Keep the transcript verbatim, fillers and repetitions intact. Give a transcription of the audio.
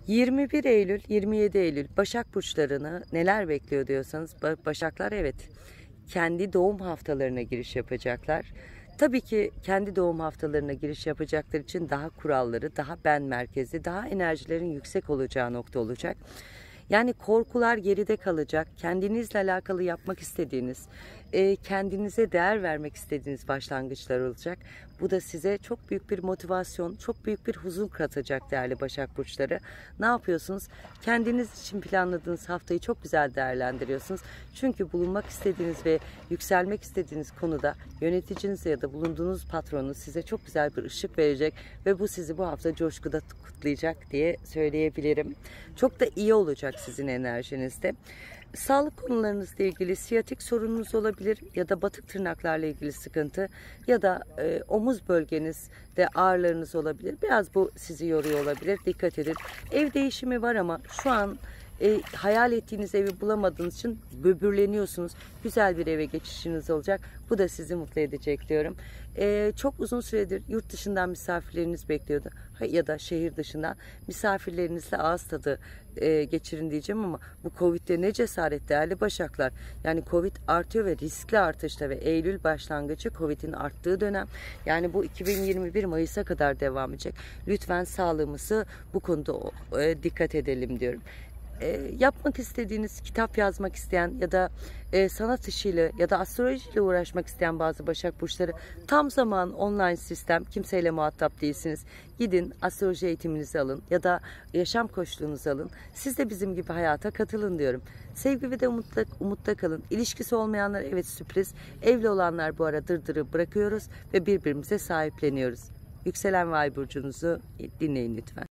yirmi bir Eylül, yirmi yedi Eylül Başak burçlarını neler bekliyor diyorsanız, Başaklar evet kendi doğum haftalarına giriş yapacaklar. Tabii ki kendi doğum haftalarına giriş yapacaklar için daha kuralları, daha ben merkezli, daha enerjilerin yüksek olacağı nokta olacak. Yani korkular geride kalacak. Kendinizle alakalı yapmak istediğiniz, kendinize değer vermek istediğiniz başlangıçlar olacak. Bu da size çok büyük bir motivasyon, çok büyük bir huzur katacak değerli Başak burçları. Ne yapıyorsunuz? Kendiniz için planladığınız haftayı çok güzel değerlendiriyorsunuz. Çünkü bulunmak istediğiniz ve yükselmek istediğiniz konuda yöneticiniz ya da bulunduğunuz patronunuz size çok güzel bir ışık verecek ve bu sizi bu hafta coşkuda kutlayacak diye söyleyebilirim. Çok da iyi olacak sizin enerjinizde. Sağlık konularınızla ilgili siyatik sorununuz olabilir ya da batık tırnaklarla ilgili sıkıntı ya da e, omuz bölgenizde ağrılarınız olabilir. Biraz bu sizi yoruyor olabilir. Dikkat edin. Ev değişimi var ama şu an e, hayal ettiğiniz evi bulamadığınız için böbürleniyorsunuz. Güzel bir eve geçişiniz olacak. Bu da sizi mutlu edecek diyorum. E, çok uzun süredir yurt dışından misafirleriniz bekliyordu ya da şehir dışından misafirlerinizle ağız tadı e, geçirin diyeceğim ama bu Covid'de ne cesaret değerli Başaklar. Yani Covid artıyor ve riskli artışta ve Eylül başlangıcı Covid'in arttığı dönem. Yani bu iki bin yirmi bir Mayıs'a kadar devam edecek. Lütfen sağlığımızı bu konuda e, dikkat edelim diyorum. E, yapmak istediğiniz, kitap yazmak isteyen ya da e, sanat işiyle ya da astrolojiyle uğraşmak isteyen bazı Başak burçları tam zaman online sistem, kimseyle muhatap değilsiniz. Gidin astroloji eğitiminizi alın ya da yaşam koçluğunuzu alın. Siz de bizim gibi hayata katılın diyorum. Sevgi ve de umutla, umutla kalın. İlişkisi olmayanlar evet sürpriz. Evli olanlar bu ara dırdırı bırakıyoruz ve birbirimize sahipleniyoruz. Yükselen ve ay burcunuzu dinleyin lütfen.